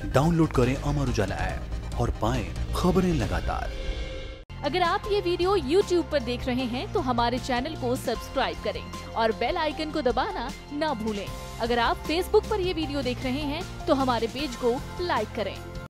Download करें Amar Ujala app और पाएं खबरें लगातार। अगर आप ये वीडियो YouTube पर देख रहे हैं तो हमारे चैनल को सब्सक्राइब करें और बेल आइकन को दबाना ना भूलें। अगर आप Facebook पर ये वीडियो देख रहे हैं तो हमारे पेज को लाइक करें।